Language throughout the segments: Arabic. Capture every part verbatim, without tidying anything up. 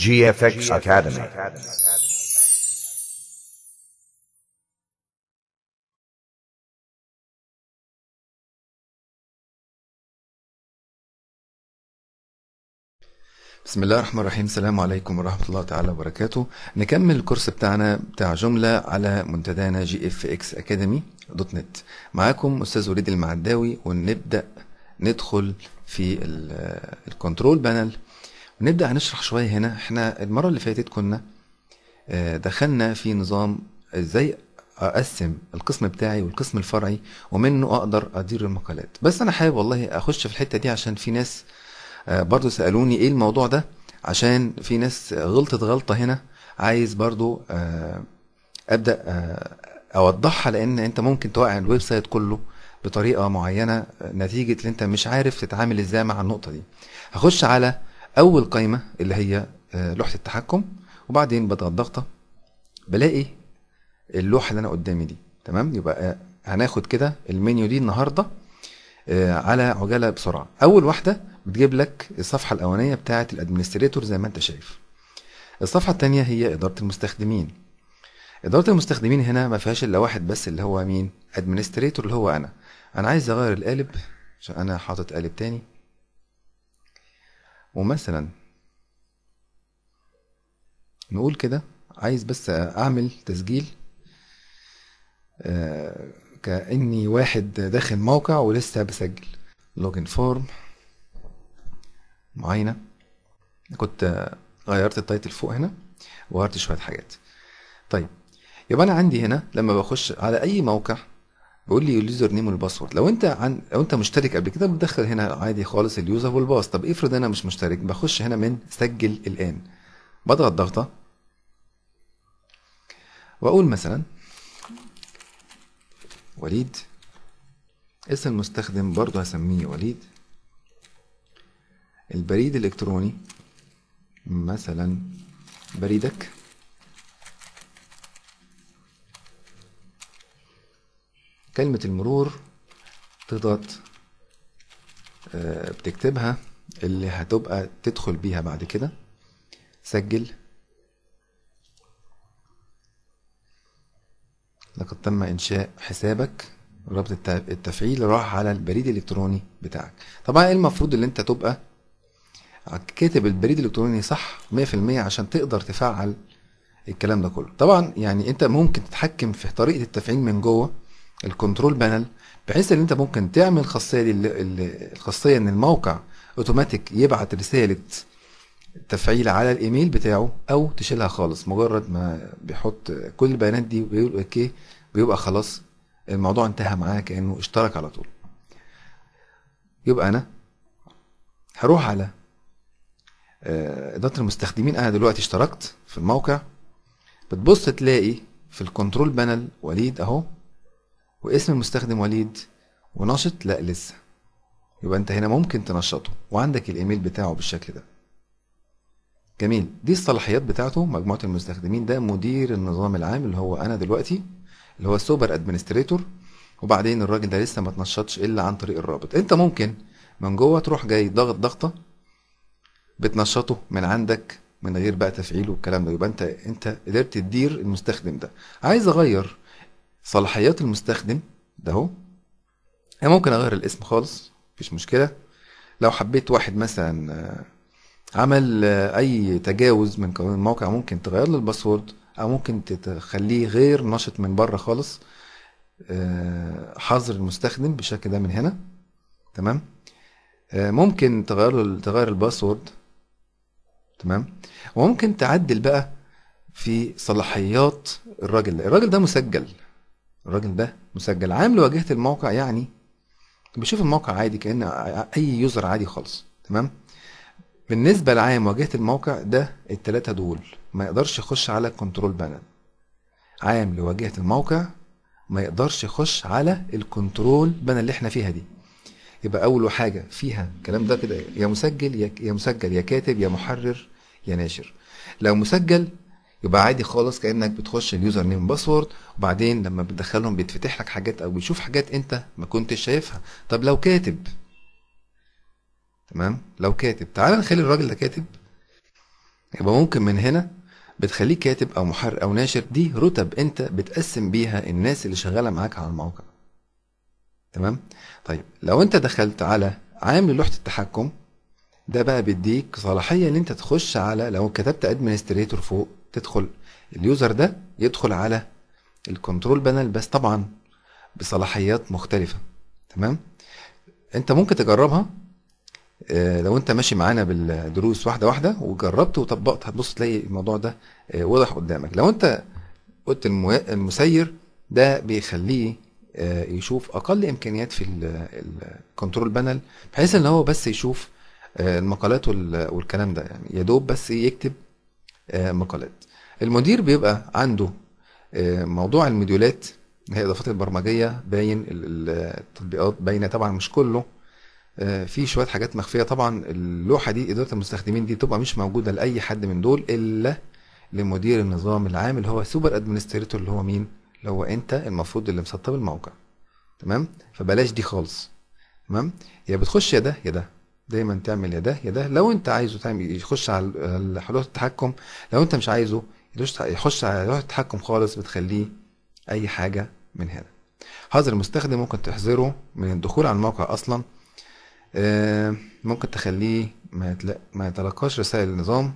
جي اف اكس Academy. بسم الله الرحمن الرحيم. السلام عليكم ورحمة الله تعالى وبركاته. نكمل الكورس بتاعنا بتاع جملة على منتدانا جي اف اكس اكاديمي دوت نت. معاكم استاذ وليد المعداوي، ونبدأ ندخل في الكنترول بانل ونبدأ هنشرح شوية. هنا احنا المرة اللي فاتت كنا دخلنا في نظام ازاي اقسم القسم بتاعي والقسم الفرعي، ومنه اقدر ادير المقالات. بس انا حابب والله اخش في الحتة دي عشان في ناس برضو سألوني ايه الموضوع ده، عشان في ناس غلطت غلطة هنا، عايز برضو ابدأ اوضحها، لان انت ممكن توقع الويب سايت كله بطريقة معينة نتيجة ان انت مش عارف تتعامل ازاي مع النقطة دي. هخش على اول قائمة اللي هي لوحة التحكم، وبعدين بضغط ضغطة بلاقي اللوحة اللي انا قدامي دي. تمام، يبقى هناخد كده المنيو دي النهاردة على عجالة بسرعة. اول واحدة بتجيب لك الصفحة الاولانية بتاعة الادمنستريتور زي ما انت شايف. الصفحة التانية هي ادارة المستخدمين. ادارة المستخدمين هنا ما فيهاش الا واحد بس، اللي هو مين؟ ادمنستريتور، اللي هو انا. انا عايز اغير القالب عشان انا حاطط قالب تاني، ومثلا نقول كده عايز بس اعمل تسجيل آه كأني واحد داخل موقع ولسه بسجل. لوجن فورم معينة. كنت غيرت التايتل فوق هنا وغيرت شوية حاجات. طيب، يبقى انا عندي هنا لما بخش على اي موقع بيقول لي اليوزر نيم والباسورد. لو انت عن لو انت مشترك قبل كده بتدخل هنا عادي خالص اليوزر والباس. طب افرض انا مش مشترك، بخش هنا من سجل الان، بضغط ضغطة واقول مثلا وليد. اسم المستخدم برضه هسميه وليد. البريد الالكتروني مثلا بريدك. كلمة المرور تضغط آه بتكتبها اللي هتبقى تدخل بيها بعد كده. سجل. لقد تم انشاء حسابك. رابط التفعيل راح على البريد الالكتروني بتاعك. طبعا ايه المفروض اللي انت تبقى كاتب البريد الالكتروني صح مية في المية عشان تقدر تفعل الكلام ده كله. طبعا يعني انت ممكن تتحكم في طريقة التفعيل من جوه الكنترول بانل، بحيث ان انت ممكن تعمل خاصية دي، الخاصية ان الموقع اوتوماتيك يبعت رسالة تفعيل على الايميل بتاعه، او تشيلها خالص. مجرد ما بيحط كل البيانات دي ويقول اوكي بيبقى خلاص الموضوع انتهى معاه كأنه اشترك على طول. يبقى انا هروح على اداره المستخدمين. انا دلوقتي اشتركت في الموقع. بتبص تلاقي في الكنترول بانل وليد اهو، واسم المستخدم وليد، ونشط لا لسه. يبقى انت هنا ممكن تنشطه وعندك الايميل بتاعه بالشكل ده. جميل. دي الصلاحيات بتاعته. مجموعه المستخدمين ده مدير النظام العام اللي هو انا دلوقتي، اللي هو السوبر ادمنستريتور. وبعدين الراجل ده لسه ما تنشطش الا عن طريق الرابط. انت ممكن من جوه تروح جاي ضغط ضغطه بتنشطه من عندك من غير بقى تفعيل والكلام ده. يبقى انت انت قدرت تدير المستخدم ده. عايز اغير صلاحيات المستخدم ده اهو. انا ممكن اغير الاسم خالص مفيش مشكله. لو حبيت واحد مثلا عمل اي تجاوز من قانون الموقع ممكن تغير له الباسورد، او ممكن تخليه غير نشط من بره خالص. حظر المستخدم بالشكل ده من هنا. تمام. ممكن تغير له تغير الباسورد. تمام. وممكن تعدل بقى في صلاحيات الراجل ده. الراجل ده مسجل. الراجل ده مسجل عامل واجهة الموقع، يعني بيشوف الموقع عادي كأن اي يوزر عادي خالص. تمام. بالنسبة لعام واجهة الموقع ده التلاتة دول ما يقدرش يخش على الكنترول بانل. عام لواجهة الموقع ما يقدرش يخش على الكنترول بانل اللي احنا فيها دي. يبقى اول حاجة فيها الكلام ده كده، يا مسجل يا مسجل يا كاتب يا محرر يا ناشر. لو مسجل يبقى عادي خالص كأنك بتخش اليوزر نيم باسورد، وبعدين لما بتدخلهم بيتفتح لك حاجات او بيشوف حاجات انت ما كنتش شايفها. طب لو كاتب، تمام، لو كاتب تعال نخلي الراجل ده كاتب. يبقى ممكن من هنا بتخليك كاتب او محرر او ناشر، دي رتب انت بتقسم بيها الناس اللي شغاله معاك على الموقع. تمام. طيب لو انت دخلت على عامل لوحه التحكم، ده بقى بيديك صلاحيه ان انت تخش على، لو كتبت ادمنستريتور فوق، تدخل اليوزر ده يدخل على الكنترول بانل، بس طبعا بصلاحيات مختلفه. تمام. انت ممكن تجربها آه، لو انت ماشي معانا بالدروس واحده واحده وجربت وطبقت، هتبص تلاقي الموضوع ده آه، واضح قدامك. لو انت قلت المو- المسير ده بيخليه آه، يشوف اقل امكانيات في الكنترول بانل، بحيث ان هو بس يشوف آه، المقالات وال- والكلام ده، يعني يا دوب بس يكتب آه، مقالات. المدير بيبقى عنده آه، موضوع الموديولات، اللي هي الاضافات البرمجيه، باين ال- ال- التطبيقات باينه طبعا، مش كله آه، في شويه حاجات مخفيه. طبعا اللوحه دي اداره المستخدمين دي تبقى مش موجوده لاي حد من دول الا لمدير النظام العام، اللي هو سوبر ادمنستريتور، اللي هو مين؟ اللي هو انت المفروض اللي مسطب الموقع. تمام. فبلاش دي خالص. تمام. يا بتخش يا ده يا ده، دايما تعمل يا ده يا ده. لو انت عايزه تعمل يخش على على حلول التحكم، لو انت مش عايزه يخش يخش على لوحة التحكم خالص، بتخليه اي حاجه من هنا. حظر المستخدم ممكن تحذره من الدخول على الموقع اصلا. آه، ممكن تخليه ما يتل... ما يتلقاش رسائل النظام.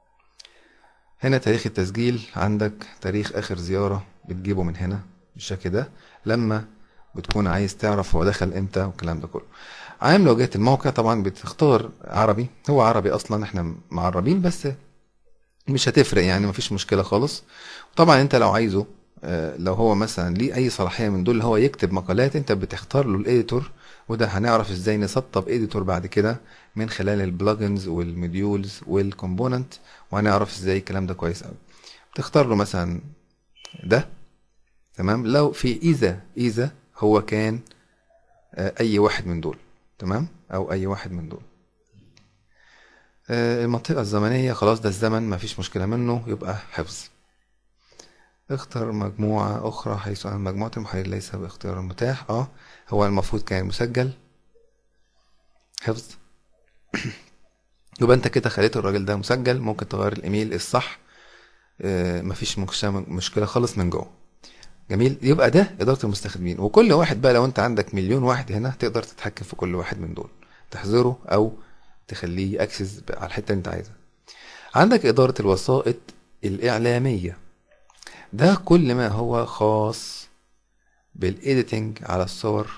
هنا تاريخ التسجيل، عندك تاريخ اخر زيارة بتجيبه من هنا بالشكل ده، لما بتكون عايز تعرف هو دخل امتى والكلام ده كله. عام لو جيت الموقع، طبعا بتختار عربي، هو عربي اصلا احنا معربين، بس مش هتفرق يعني، مفيش مشكلة خالص. وطبعا انت لو عايزه آه، لو هو مثلا ليه اي صلاحية من دول اللي هو يكتب مقالات، انت بتختار له الايديتور. وده هنعرف ازاي نسطب ايديتور بعد كده من خلال البلجنز والموديولز والكومبوننت، وهنعرف ازاي الكلام ده كويس قوي. تختار له مثلا ده. تمام. لو في اذا اذا هو كان آه، اي واحد من دول. تمام. او اي واحد من دول. آه، المنطقة الزمنية خلاص، ده الزمن مفيش مشكلة منه، يبقى حفظ. اختر مجموعة أخرى حيث أن مجموعة المحايل ليس باختيار متاح. اه هو المفروض كان مسجل. حفظ. يبقى انت كده خليت الراجل ده مسجل. ممكن تغير الايميل الصح، آه مفيش مكش- مشكلة خالص من جوه. جميل. يبقى ده إدارة المستخدمين. وكل واحد بقى، لو انت عندك مليون واحد هنا، تقدر تتحكم في كل واحد من دول، تحظره أو تخليه اكسس على الحتة اللي انت عايزها. عندك إدارة الوسائط الإعلامية، ده كل ما هو خاص بالايديتنج على الصور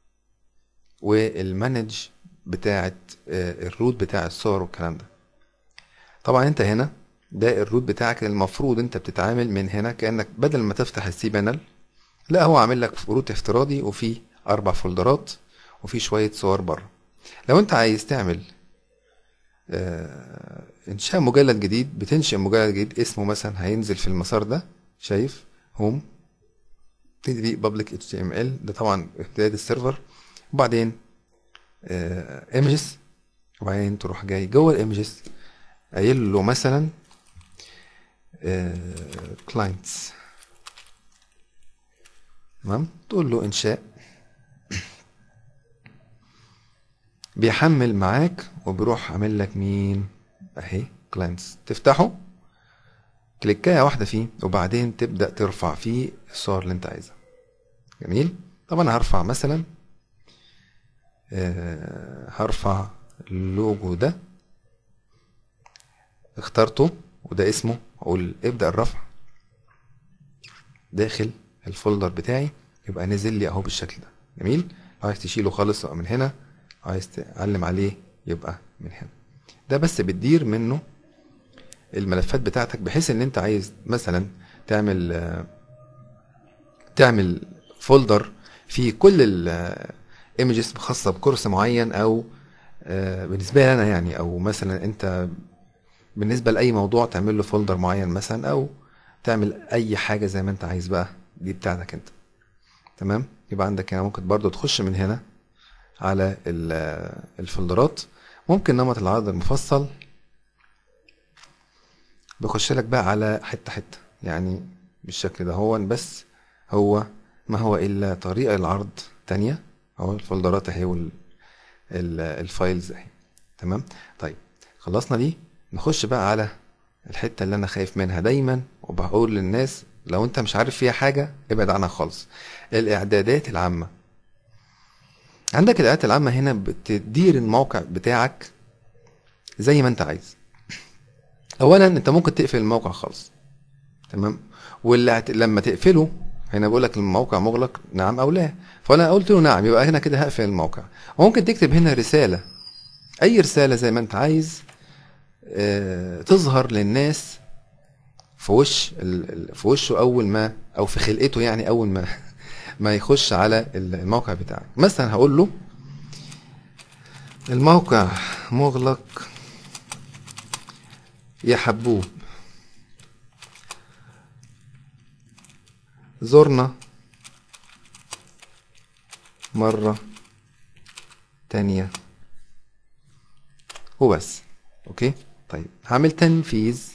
والمانج بتاعة آه، الروت بتاع الصور والكلام ده. طبعا انت هنا ده الروت بتاعك، المفروض انت بتتعامل من هنا كأنك بدل ما تفتح السي بانل، لا هو عامل لك روت افتراضي وفيه اربع فولدرات وفيه شوية صور بره. لو انت عايز تعمل آه، انشاء مجلد جديد، بتنشئ مجلد جديد اسمه مثلا هينزل في المسار ده، شايف؟ هوم تدي بابليك اتش تي ام ال، ده طبعا امتداد السيرفر. وبعدين ايمجز، وبعدين تروح جاي جوه الايمجز قايل له مثلا كلاينتس. تمام. تقول له انشاء، بيحمل معاك وبيروح عامل لك مين اهي كلاينتس. تفتحه كليكايه واحده فيه، وبعدين تبدا ترفع فيه الصور اللي انت عايزها. جميل. طب انا هرفع مثلا آه، هرفع اللوجو ده، اخترته وده اسمه، اقول ابدا الرفع داخل الفولدر بتاعي، يبقى نزل لي اهو بالشكل ده. جميل. لو عايز تشيله خالص يبقى من هنا، عايز تعلم عليه يبقى من هنا. ده بس بتدير منه الملفات بتاعتك، بحيث ان انت عايز مثلا تعمل آه، تعمل فولدر فيه كل الايمجز خاصه بكورس معين، او آه، بالنسبه لي انا يعني، او مثلا انت بالنسبه لاي موضوع تعمل له فولدر معين مثلا، او تعمل اي حاجه زي ما انت عايز بقى، دي بتاعتك انت. تمام. يبقى عندك هنا ممكن برضو تخش من هنا على ال- الفولدرات. ممكن نمط العرض المفصل بخش لك بقى على حته حته يعني بالشكل ده. هو بس هو ما هو الا طريقه العرض تانية، اهو الفولدرات اهي وال- ال- الفايلز اهي. تمام. طيب خلصنا دي، نخش بقى على الحته اللي انا خايف منها دايما وبقول للناس لو انت مش عارف فيها حاجه ابعد عنها خالص. الاعدادات العامه. عندك الاعدادات العامه هنا بتدير الموقع بتاعك زي ما انت عايز. اولا انت ممكن تقفل الموقع خالص، تمام، واللي لما تقفله هنا بيقول لك الموقع مغلق نعم او لا، فانا قلت له نعم، يبقى هنا كده هقفل الموقع. وممكن تكتب هنا رساله، اي رساله زي ما انت عايز اه تظهر للناس في وش في وشه اول ما، او في خلقته يعني اول ما ما يخش على الموقع بتاعك. مثلا هقول له الموقع مغلق يا حبوب، زرنا مرة تانية وبس. اوكي طيب هعمل تنفيذ.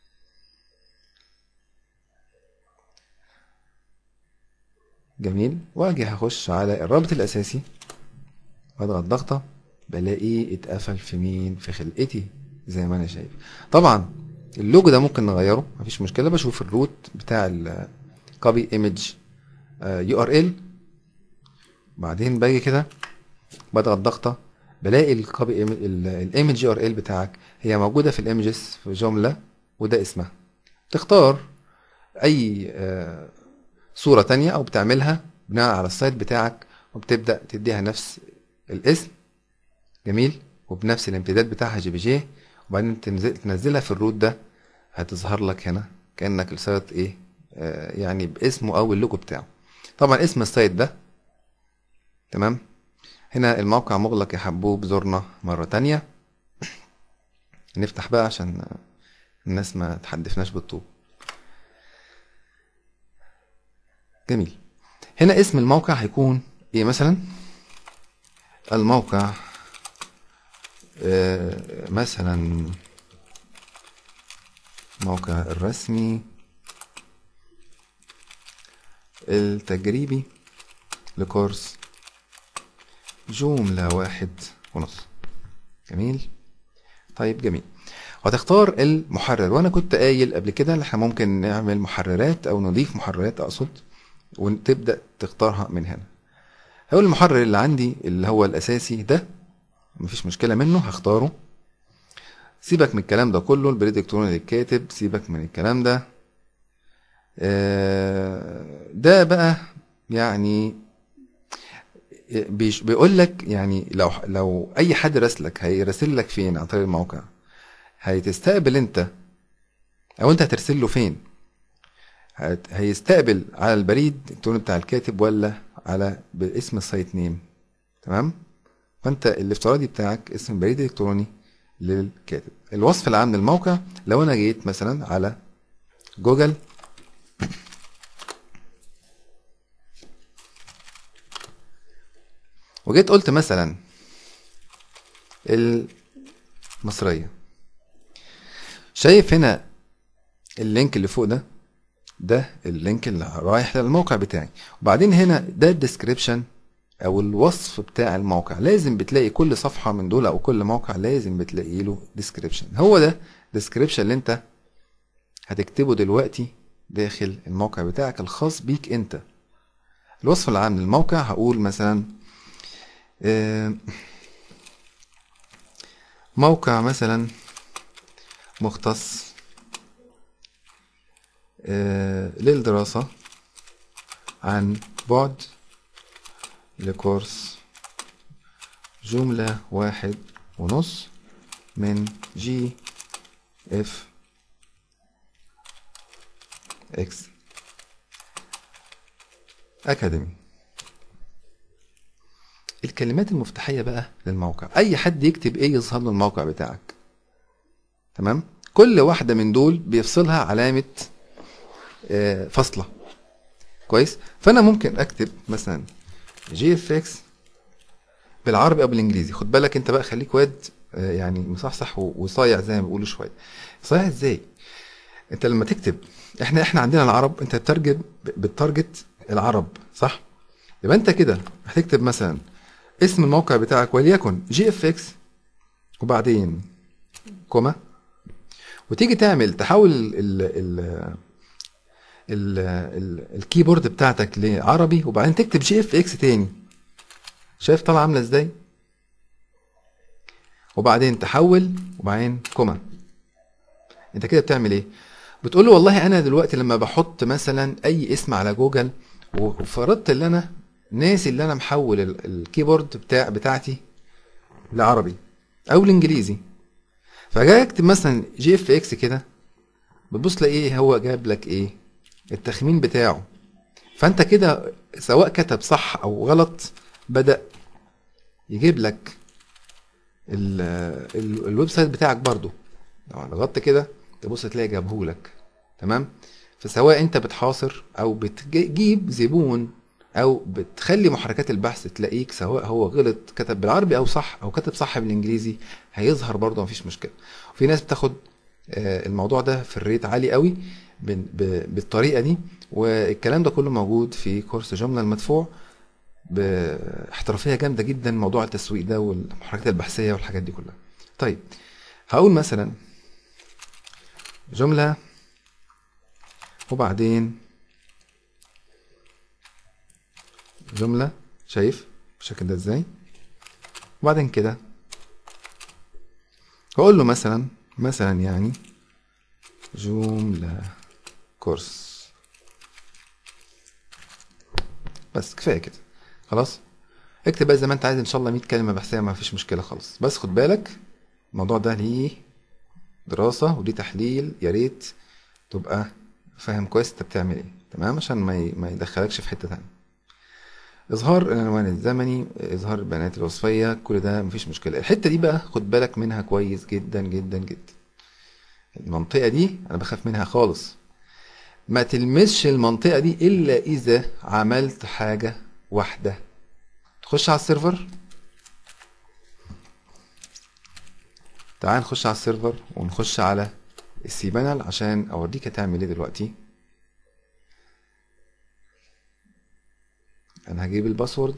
جميل. واجي هخش على الرابط الاساسي، واضغط ضغطة بلاقيه اتقفل في مين؟ في خلقتي زي ما انا شايف. طبعا اللوجو ده ممكن نغيره مفيش مشكلة. بشوف الروت بتاع الكوبي ايمج يو ار ال، بعدين باجي كده بضغط ضغطة بلاقي الكوبي الايمج يو ار ال بتاعك هي موجودة في الايمجز في جملة وده اسمها. تختار اي آه صورة تانية او بتعملها بناء على السايت بتاعك وبتبدأ تديها نفس الاسم. جميل. وبنفس الامتداد بتاعها جي بي جي، وبعدين تنزلها في الروت ده هتظهر لك هنا كأنك السايت ايه آه يعني باسمه او اللوجو بتاعه. طبعا اسم السايت ده تمام. هنا الموقع مغلق يا حبوب، زرنا مرة تانية. نفتح بقى عشان الناس ما تحدفناش بالطوب. جميل. هنا اسم الموقع هيكون ايه مثلا؟ الموقع آه مثلا موقع الرسمي التجريبي لكورس جملة واحد ونص. جميل. طيب جميل. وهتختار المحرر، وانا كنت قايل قبل كده احنا ممكن نعمل محررات او نضيف محررات اقصد، وتبدأ تختارها من هنا. هقول المحرر اللي عندي اللي هو الاساسي ده مفيش مشكلة منه هختاره. سيبك من الكلام ده كله، البريد الالكتروني للكاتب سيبك من الكلام ده. ده بقى يعني بيقول لك يعني لو لو اي حد راسلك هيراسل لك فين عن طريق الموقع، هتستقبل انت او انت هترسل له فين؟ هيستقبل على البريد الالكتروني بتاع الكاتب ولا على باسم السايت نيم؟ تمام. فانت الافتراضي بتاعك اسم البريد الالكتروني للكاتب. الوصف العام للموقع، لو انا جيت مثلا على جوجل وجيت قلت مثلا المصرية، شايف هنا اللينك اللي فوق ده ده اللينك اللي رايح للموقع بتاعي. وبعدين هنا ده الديسكريبشن او الوصف بتاع الموقع. لازم بتلاقي كل صفحة من دول او كل موقع لازم بتلاقي له ديسكريبشن. هو ده ديسكريبشن اللي انت هتكتبه دلوقتي داخل الموقع بتاعك الخاص بيك انت. الوصف العام للموقع هقول مثلا موقع مثلا مختص للدراسة عن بعد لكورس جملة واحد ونص من جي اف اكس اكاديمي. الكلمات المفتاحية بقى للموقع، اي حد يكتب ايه يظهر له الموقع بتاعك. تمام. كل واحدة من دول بيفصلها علامة آه فاصلة. كويس. فانا ممكن اكتب مثلا جي اف اكس بالعربي او بالانجليزي. خد بالك انت بقى خليك واد آه يعني مصحصح وصايع زي ما بيقولوا شويه. صايع ازاي؟ انت لما تكتب احنا احنا عندنا العرب، انت بترجم بتارجت العرب صح؟ يبقى انت كده هتكتب مثلا اسم الموقع بتاعك وليكن جي اف اكس وبعدين كوما وتيجي تعمل تحول ال ال ال ال ال الكيبورد بتاعتك لعربي، وبعدين تكتب جي اف اكس تاني. شايف طالعه عامله ازاي؟ وبعدين تحول وبعدين كوما. انت كده بتعمل ايه؟ بتقول له والله انا دلوقتي لما بحط مثلا اي اسم على جوجل، وفرضت ان انا ناسي اللي انا محول ال- الكيبورد بتاع بتاعتي لعربي او الانجليزي، فجاي اكتب مثلا جي اف اكس كده، بتبص تلاقي ايه هو جاب لك ايه؟ التخمين بتاعه. فانت كده سواء كتب صح او غلط، بدأ يجيب لك ال- ال- الويب سايت بتاعك برضو. لو ضغطت كده تبص تلاقي جابهولك. تمام. فسواء انت بتحاصر او بتجيب زبون او بتخلي محركات البحث تلاقيك، سواء هو غلط كتب بالعربي او صح او كتب صح بالانجليزي، هيظهر برضه مفيش مشكله. وفي ناس بتاخد آه، الموضوع ده في الريت عالي قوي بال- ب- بالطريقه دي. والكلام ده كله موجود في كورس جمله المدفوع باحترافيه جامده جدا، موضوع التسويق ده والمحركات البحثيه والحاجات دي كلها. طيب هقول مثلا جمله وبعدين جملة، شايف بالشكل ده ازاي؟ وبعدين كده هقول له مثلا مثلا يعني جملة كورس. بس كفاية كده، خلاص. اكتب بقى زي ما انت عايز ان شاء الله مية كلمة بحثية، ما فيش مشكلة خالص. بس خد بالك الموضوع ده ليه دراسة وليه تحليل، يا ريت تبقى فاهم كويس انت بتعمل ايه. تمام، عشان ما ي- ما يدخلكش في حتة تانية. اظهار العنوان الزمني، اظهار البيانات الوصفيه، كل ده مفيش مشكله. الحته دي بقى خد بالك منها كويس جدا جدا جدا. المنطقه دي انا بخاف منها خالص. ما تلمسش المنطقه دي الا اذا عملت حاجه واحده. تخش على السيرفر، تعال نخش على السيرفر ونخش على السيبانل عشان اوريك هتعمل ايه دلوقتي. انا هجيب الباسورد،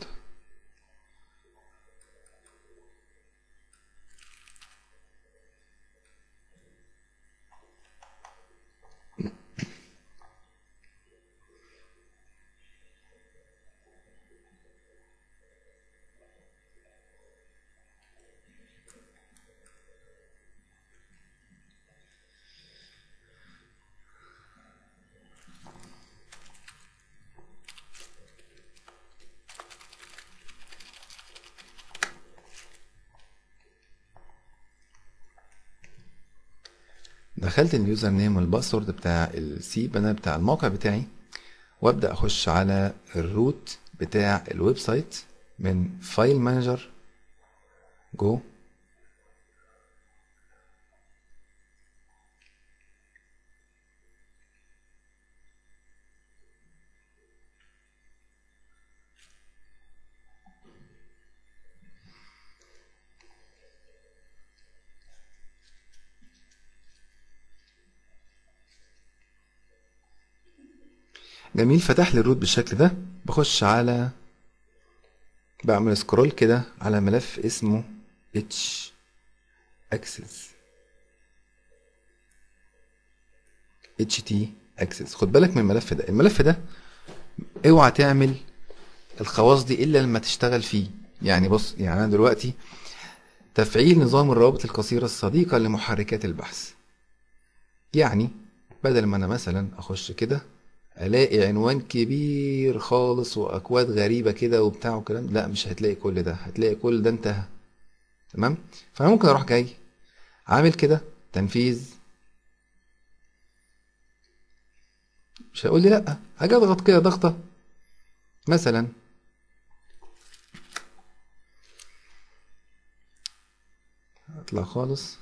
دخلت اليوزر نيم والباسورد بتاع السيبانل بتاع الموقع بتاعي، وابدا اخش على الروت بتاع الويب سايت من فايل مانجر جو. جميل، فتح لي الروت بالشكل ده. بخش على، بعمل سكرول كده على ملف اسمه اتش اكسس، اتش تي اكسس. خد بالك من الملف ده. الملف ده اوعى تعمل الخواص دي الا لما تشتغل فيه. يعني بص، يعني انا دلوقتي تفعيل نظام الروابط القصيرة الصديقة لمحركات البحث. يعني بدل ما انا مثلا اخش كده الاقي عنوان كبير خالص واكواد غريبة كده وبتاع وكلام، لا مش هتلاقي كل ده، هتلاقي كل ده انتهى. تمام. فانا ممكن اروح جاي عامل كده تنفيذ، مش هيقول لي لا. هاجي اضغط كده ضغطة مثلا، اطلع خالص،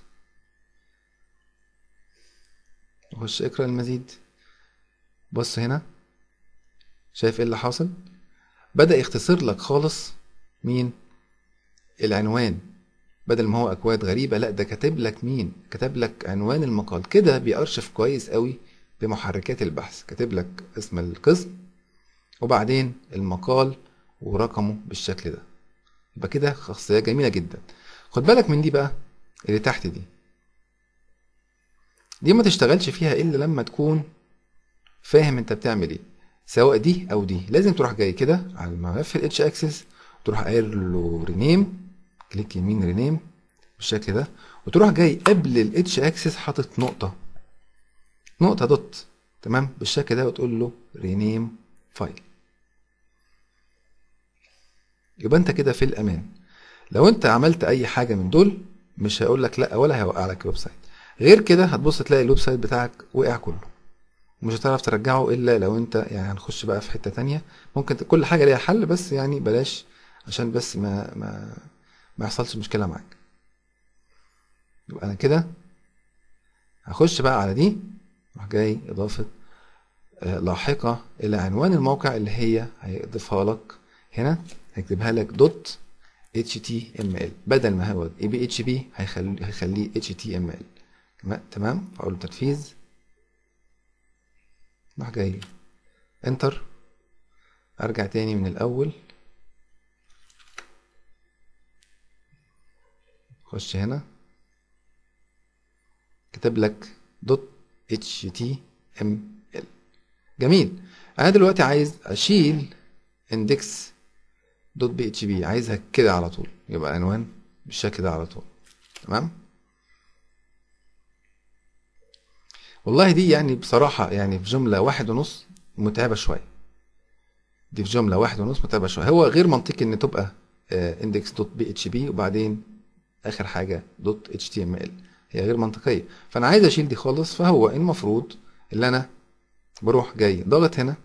اخش اقرا المزيد. بص هنا، شايف ايه اللي حاصل؟ بدأ يختصر لك خالص مين العنوان. بدل ما هو اكواد غريبة، لا ده كاتب لك مين، كتب لك عنوان المقال. كده بيأرشف كويس قوي بمحركات البحث. كاتب لك اسم القسم وبعدين المقال ورقمه بالشكل ده. يبقى كده خاصية جميلة جدا. خد بالك من دي بقى اللي تحت دي. دي ما تشتغلش فيها الا لما تكون فاهم انت بتعمل ايه، سواء دي او دي. لازم تروح جاي كده على الملف الاتش اكسس، تروح قايل له رينيم، كليك يمين رينيم بالشكل ده، وتروح جاي قبل الاتش اكسس حاطط نقطه نقطه دوت، تمام بالشكل ده، وتقول له رينيم فايل. يبقى انت كده في الامان. لو انت عملت اي حاجه من دول مش هيقول لك لا، ولا هيوقع لك الويب سايت. غير كده هتبص تلاقي الويب سايت بتاعك وقع كله، ومش هتعرف ترجعه الا لو انت يعني. هنخش بقى في حته تانية، ممكن كل حاجه ليها حل، بس يعني بلاش عشان بس ما ما ما يحصلش مشكله معاك. يبقى انا كده هخش بقى على دي، راح جاي اضافه آه لاحقه الى عنوان الموقع اللي هي هيضيفها لك هنا، هيكتبها لك دوت اتش تي ام ال، بدل ما هو اي بي اتش بي هيخليه هيخليه اتش تي ام ال. تمام. اقول له تنفيذ، راح جاي انتر، ارجع تاني من الاول، خش هنا كتب لك دوت اتش تي ام ال. جميل. انا دلوقتي عايز اشيل اندكس دوت بي اتش بي، عايزها كده على طول، يبقى عنوان بالشكل ده على طول. تمام. والله دي يعني بصراحة يعني في جملة واحد ونص متعبة شوية، دي في جملة واحد ونص متعبة شوية. هو غير منطقي ان تبقى اندكس دوت بي اتش بي وبعدين اخر حاجة دوت اتش تي ام ال، هي غير منطقية. فانا عايز اشيل دي خالص. فهو المفروض اللي انا بروح جاي ضاغط هنا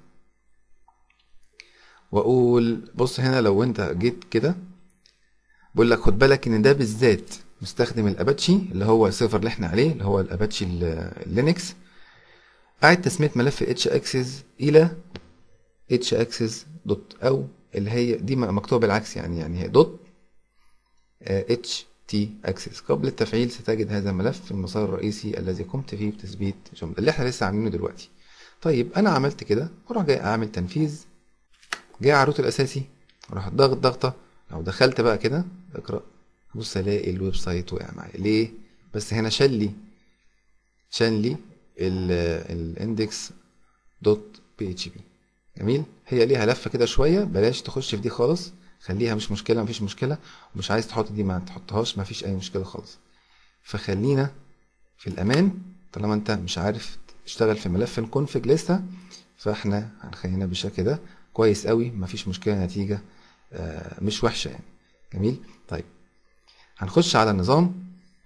واقول بص هنا، لو انت جيت كده بقول لك خد بالك ان ده بالذات مستخدم الاباتشي اللي هو السيرفر اللي احنا عليه، اللي هو الاباتشي اللينكس. اعد تسميه ملف اتش اكسس الى اتش اكسس دوت، او اللي هي دي مكتوبه بالعكس يعني يعني هي دوت اتش تي اكسس. قبل التفعيل ستجد هذا الملف في المسار الرئيسي الذي قمت فيه بتثبيت جمله، اللي احنا لسه عاملينه دلوقتي. طيب انا عملت كده واروح جاي اعمل تنفيذ، جاي على الروت الاساسي، اروح ضغط ضغطه. لو دخلت بقى كده اقرا، بص الاقي الويب سايت وقع معايا. ليه؟ بس هنا شال لي شال لي الاندكس دوت بي اتش بي. جميل. هي ليها لفه كده شويه، بلاش تخش في دي خالص، خليها مش مشكله، مفيش مشكله. ومش عايز تحط دي ما تحطهاش، مفيش اي مشكله خالص. فخلينا في الامان، طالما انت مش عارف تشتغل في ملف الكونفج لسه، فاحنا هنخلينا بالشكل ده كويس قوي، مفيش مشكله، نتيجه آه مش وحشه يعني. جميل. طيب هنخش على النظام.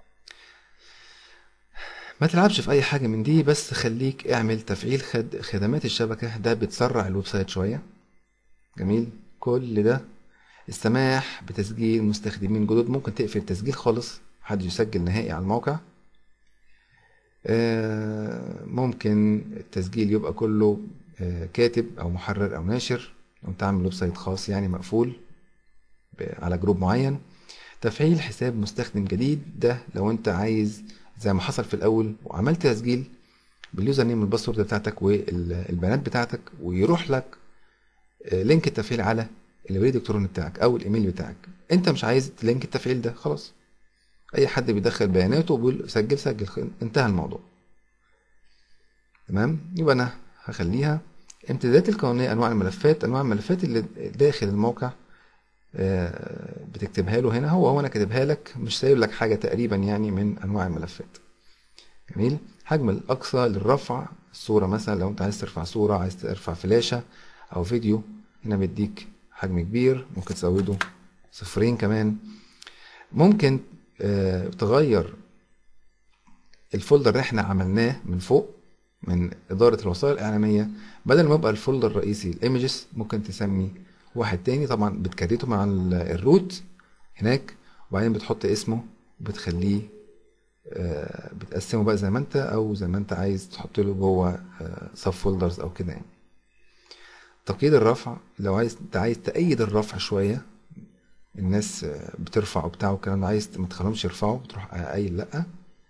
ما تلعبش في اي حاجه من دي، بس خليك اعمل تفعيل خد خدمات الشبكه، ده بتسرع الويب سايت شويه. جميل. كل ده السماح بتسجيل مستخدمين جدد، ممكن تقفل التسجيل خالص، محدش يسجل نهائي على الموقع. آه ممكن التسجيل يبقى كله آه كاتب او محرر او ناشر، لو انت عامل ويب سايت خاص يعني مقفول على جروب معين. تفعيل حساب مستخدم جديد، ده لو انت عايز زي ما حصل في الاول وعملت تسجيل باليوزر نيم والباسورد بتاعتك والبيانات بتاعتك، ويروح لك لينك التفعيل على البريد الالكتروني بتاعك او الايميل بتاعك. انت مش عايز لينك التفعيل ده، خلاص اي حد بيدخل بياناته وبيقول سجل سجل، انتهى الموضوع. تمام. يبقى انا هخليها امتدادات القانونيه، انواع الملفات، انواع الملفات اللي داخل الموقع بتكتبها له هنا. هو هو انا كاتبها لك، مش سايب لك حاجه تقريبا يعني من انواع الملفات. جميل. حجم الاقصى للرفع الصوره، مثلا لو انت عايز ترفع صوره، عايز ترفع فلاشه او فيديو، هنا بيديك حجم كبير، ممكن تزوده صفرين كمان. ممكن آه تغير الفولدر اللي احنا عملناه من فوق من اداره الوسائل الاعلاميه، بدل ما يبقى الفولدر الرئيسي الايمجز ممكن تسمي واحد تاني، طبعا بتكريته مع الروت هناك، وبعدين بتحط اسمه وبتخليه آه بتقسمه بقى زي ما انت، او زي ما انت عايز تحط له جوه سب فولدرز او كده يعني. تقييد الرفع، لو عايز انت عايز تأيد الرفع شويه، الناس بترفع وبتاع والكلام ده، عايز ما تخليهمش يرفعوا، بتروح قايل لا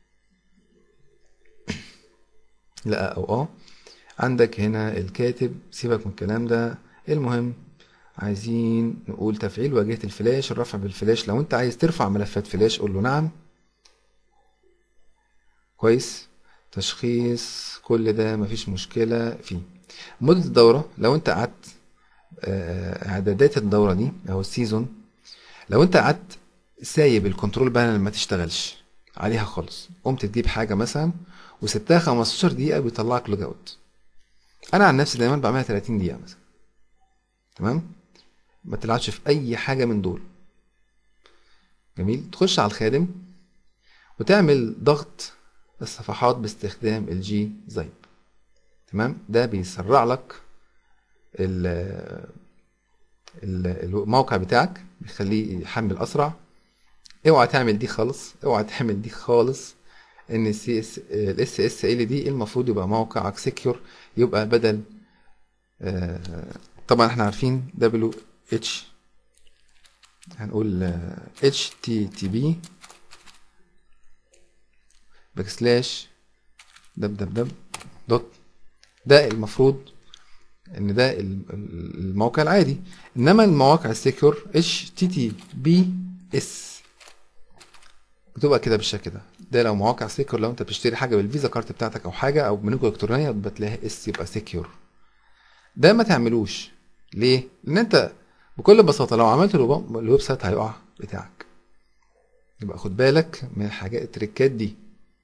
لا او اه. عندك هنا الكاتب، سيبك من الكلام ده. المهم عايزين نقول تفعيل واجهة الفلاش، الرفع بالفلاش، لو انت عايز ترفع ملفات فلاش قول له نعم. كويس. تشخيص، كل ده مفيش مشكلة فيه. مدة الدورة، لو انت قعدت اعدادات الدورة دي او السيزون، لو انت قعدت سايب الكنترول بانل ما تشتغلش عليها خالص، قمت تجيب حاجة مثلا وسبتها خمستاشر دقيقة بيطلعك لوج اوت. انا عن نفسي دايما بعملها تلاتين دقيقة مثلا. تمام؟ ما تلعبش في اي حاجة من دول. جميل. تخش على الخادم وتعمل ضغط الصفحات باستخدام الجي زايب. تمام؟ ده بيسرع لك الموقع بتاعك، بيخليه يحمل اسرع. اوعى تعمل دي خالص، اوعى تعمل دي خالص. ان السي اس الاس اس ال دي المفروض يبقى موقعك سكيور، يبقى بدل آه طبعا احنا عارفين دبليو اتش، هنقول اتش تي تي بي باك سلاش دب دب دب دوت. ده المفروض ان ده الموقع العادي، انما المواقع السكيور اتش تي تي بي اس بتبقى كده بالشكل ده. ده لو مواقع سكيور، لو انت بتشتري حاجه بالفيزا كارت بتاعتك او حاجه او بنوك الكترونيه بتلاقي اس يبقى سكيور. ده ما تعملوش. ليه؟ لان انت بكل بساطه لو عملت الويب سايت هيقع بتاعك. يبقى خد بالك من الحاجات التريكات دي.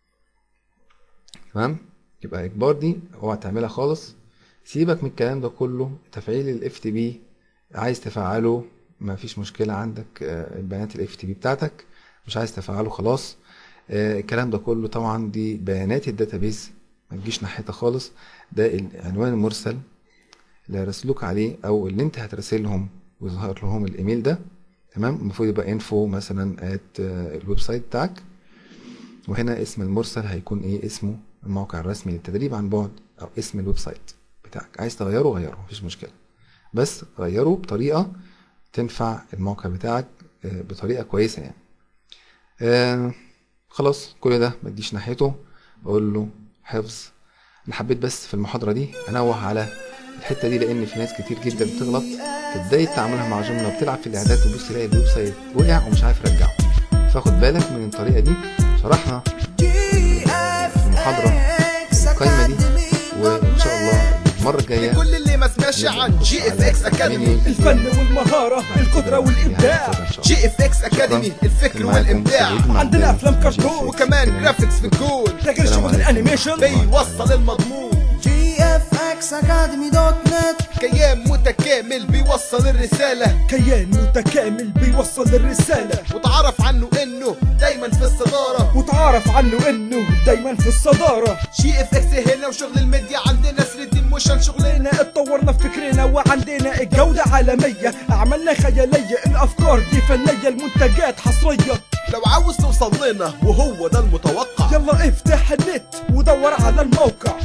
تمام؟ يبقى اجبار دي اوعى تعملها خالص. سيبك من الكلام ده كله. تفعيل الاف تي بي عايز تفعله ما فيش مشكله، عندك البيانات الاف تي بي بتاعتك، مش عايز تفعله خلاص. الكلام ده كله طبعا دي بيانات الداتابيز، ما تجيش ناحيتها خالص. ده العنوان المرسل اللي هيرسلوك عليه او اللي انت هترسلهم ويظهر لهم الايميل ده. تمام؟ المفروض يبقى انفو مثلا ات الويب سايت بتاعك، وهنا اسم المرسل هيكون ايه؟ اسمه الموقع الرسمي للتدريب عن بعد او اسم الويب سايت بتاعك. عايز تغيره غيره مفيش مشكله، بس غيره بطريقه تنفع الموقع بتاعك بطريقه كويسه يعني. آه خلاص كل ده ما تجيش ناحيته. بقول له حفظ. انا حبيت بس في المحاضره دي انوه على الحته دي، لان في ناس كتير جدا بتغلط في بدايه تعاملها مع جمله وبتلعب في الاعداد وتبص تلاقي الويب سايت وقع ومش عارف يرجعه. فاخد بالك من الطريقه دي. شرحنا في المحاضره القايمه دي، وان شاء الله المره الجايه كل اللي ما سمعش عن جي اف اكس اكاديمي، الفن والمهاره القدره والابداع. جي اف اكس اكاديمي الفكر والابداع. عندنا افلام كرتون وكمان جرافيكس في الجول، ده غير شغل الانيميشن بيوصل المضمون. جي اف اكس اكاديمي دوت نت كيان متكامل بيوصل الرساله، كيان متكامل بيوصل الرساله. وتعرف عنه انه دايما في الصداره، وتعرف عنه انه دايما في الصداره. جي اف اكس هنا وشغل الميديا عندنا ثري دي موشن شغلنا. اتطورنا في فكرنا وعندنا الجوده عالميه، اعمالنا خياليه، الافكار دي فنيه، المنتجات حصريه. لو عاوز توصل لنا وهو ده المتوقع، يلا افتح النت ودور على الموقع